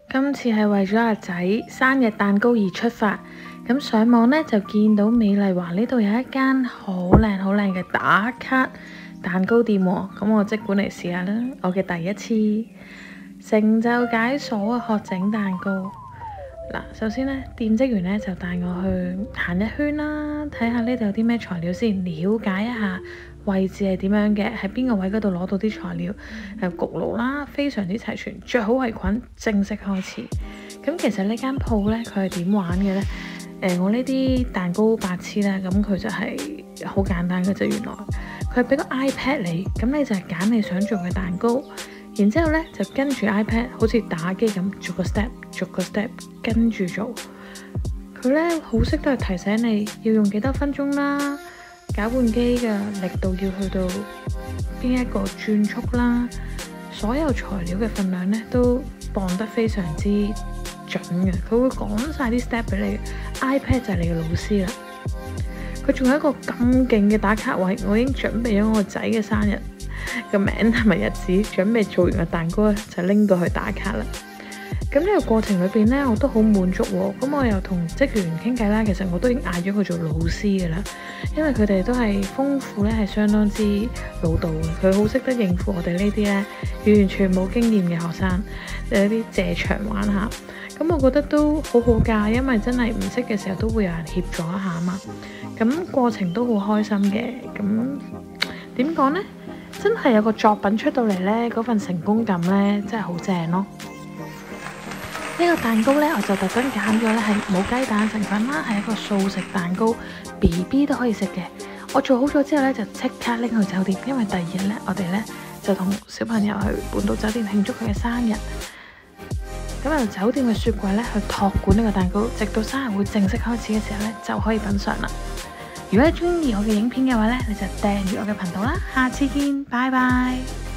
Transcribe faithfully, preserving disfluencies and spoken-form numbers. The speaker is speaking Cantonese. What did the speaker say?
今次係為咗阿仔生日蛋糕而出發，咁上網呢就見到美麗華呢度有一間好靚好靚嘅打卡蛋糕店喎，咁我即管嚟試下啦。我嘅第一次成就解鎖啊，學整蛋糕。嗱，首先呢，店職員呢就帶我去行一圈啦，睇下呢度有啲咩材料先，了解一下位置係點樣嘅，喺邊個位嗰度攞到啲材料，有焗爐啦，非常之齊全，着好圍裙，正式開始。咁其實呢間鋪呢，佢係點玩嘅呢？誒、呃，我呢啲蛋糕白痴啦，咁佢就係好簡單嘅啫。原來佢係俾個 iPad 你，咁你就係揀你想做嘅蛋糕。然之後咧，就跟住 iPad 好似打機咁，逐個 step 逐個 step 跟住做。佢咧好識得提醒你要用幾多分鐘啦，攪拌機嘅力度要去到邊一個轉速啦，所有材料嘅分量咧都磅得非常之準嘅。佢會講晒啲 step 俾你 ，iPad 就係你嘅老師啦。佢仲有一個咁勁嘅打卡位，我已經準備咗我個仔嘅生日個名同埋日子，準備做完個蛋糕就拎過去打卡啦。咁呢個過程裏邊呢，我都好滿足喎。咁我又同職員傾偈啦，其實我都已經嗌咗佢做老師嘅啦，因為佢哋都係豐富咧，係相當之老道嘅。佢好識得應付我哋呢啲咧完全冇經驗嘅學生，有啲借場玩下。咁我覺得都好好㗎，因為真係唔識嘅時候都會有人協助一下啊嘛。咁過程都好開心嘅。咁點講呢？真係有個作品出到嚟呢，嗰份成功感呢，真係好正咯。呢個蛋糕呢，我就特登揀咗呢係冇雞蛋成分啦，係一個素食蛋糕 ，B B 都可以食嘅。我做好咗之後呢，就即刻拎去酒店，因為第二日呢，我哋呢就同小朋友去半島酒店慶祝佢嘅生日。咁由酒店嘅雪櫃呢去託管呢個蛋糕，直到生日會正式開始嘅時候呢，就可以品嚐啦。如果你中意我嘅影片嘅話呢，你就訂閱我嘅頻道啦。下次見，拜拜。